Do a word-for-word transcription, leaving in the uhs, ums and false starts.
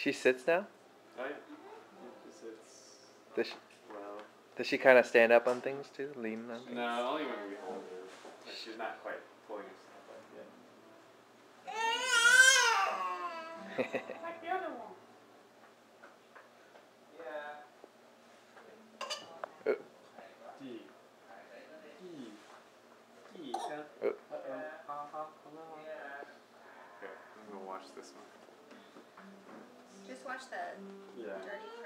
She sits now? Oh yeah. She sits Does she, well. does she kind of stand up on things too? Lean on things? No, only when we hold her. Like she's not quite pulling herself up yet. Like the other one. Yeah. Uh, Gee. Gee. Gee, huh? uh, Uh-oh. Ha-ha. Hello. Okay, I'm gonna watch this one. Just watch the Yeah. dirty